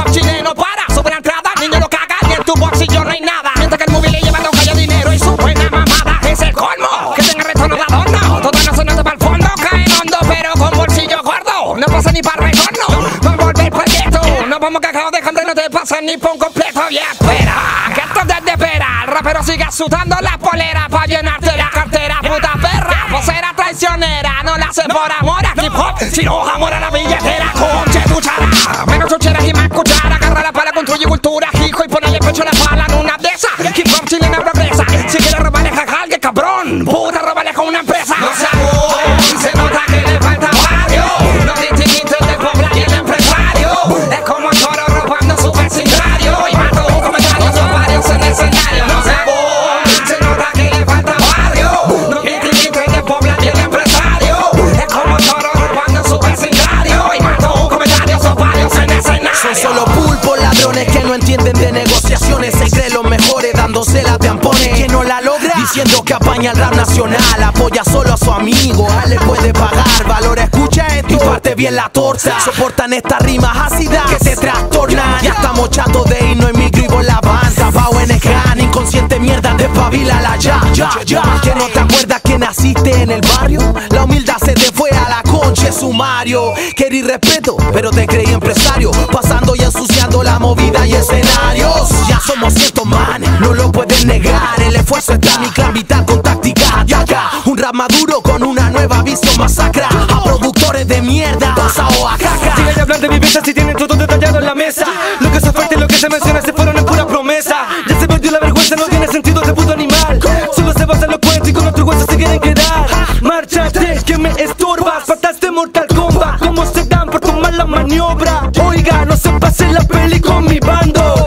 hop chileno para sube la entrada, niño lo caga y en tu bolsillo no hay nada. Mientras que el móvil le lleva todo calle dinero y su buena mamada es el colmo. Que tenga retorno de adorno, todo no se nota para el fondo, cae en hondo pero con bolsillo gordo. No pasa ni para retorno, vamos a volver para el gueto. Nos vamos cagados de gente, no te pasa ni por un completo. Y espera, que esto es desde espera. El rapero sigue sudando la polera pa' llenarte la cartera, puta perra. Vos eras traicionera, no la hace por amor a hip hop, sino amor a la billetera. Conche tu chara, menos chucheras y más cuchara. Agarra la pala, construye cultura, hijo, y ponele pecho a la pala en una de esas. Hip hop chilena progresa. Si quieres robarle jacal, que cabrón, puta, robarle con una empresa. No se hago, se nota que le falta barrio. No distinguiste el del pobre y el empresario. Es como el toro robando su vecindario y mató un comentario, son varios en el escenario. No se hago, se nota que le falta barrio. No distinguiste el del pobre y el empresario. Es como el toro robando su vecindario y mató un comentario, son varios en el escenario. Son solo pulpos ladrones que no entienden de negociaciones. Se creen los mejores dándosela de ampones. Que no la logra diciendo que apaña el rap nacional. Apoya solo a su amigo, a él le puede pagar. Valora, escucha esto y parte bien la torta. Soportan estas rimas ácidas que te trastornan. Ya estamos chatos de irnos en micro y con la banda. Pao en el inconsciente mierda, despabilala ya. Que no te acuerdas que naciste en el barrio. La humildad se te fue a la concha sumario. Querí respeto, pero te creí empresario. Pasando y ensuciando la movida y escenarios. Ya somos cientos manes, no lo puedes negar. El esfuerzo está en mi clan vital con táctica. Acá, un rap maduro con una nueva visión masacra. A productores de mierda, pasado a caca. Sigue de hablar de mi vida si tienen todo detallado en la mesa. Lo que se oferta y lo que se menciona se fueron en pura promesa. Ya se perdió la vergüenza, no tiene sentido de puto animal. Solo se basa en lo poético, nuestros huesos se quieren quedar. Márchate, que me estorbas. Patas de Mortal Kombat, ¿cómo se dan por tomar la maniobra? Oiga, no se pase la peli con mi bando.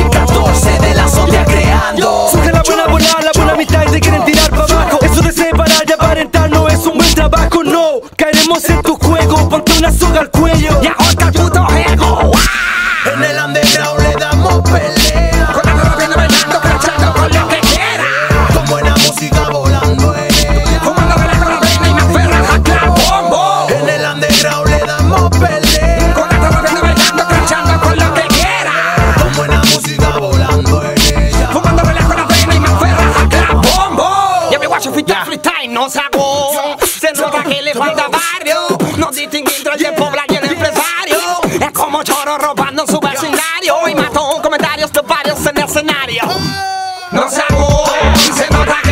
2014 de la zona creando. Surge la buena bola, la buena mitad y te quieren tirar para abajo. Eso de separar y aparentar no es un buen trabajo, no. Caeremos en tu juego, ponte una soga al cuello Y ahorca el puto ego. En el underground le damos pelea. Con la ropa viendo bailando, crachando con lo que quiera. Con buena música volando en ella. Fumando vela con la reina y me aferra a clavo. En el underground le damos pelea. Con la ropa viendo bailando, crachando con lo que quiera. Con buena música volando en ella. Fumando vela con la reina y me aferra a clavo. Y a mi guacho freestyle no se hago. Se nota que le falta barrio. No distingue entre el pobre y el empresario. Es como choro robando su vecindario y mató comentarios de varios en el escenario. No se hago, se nota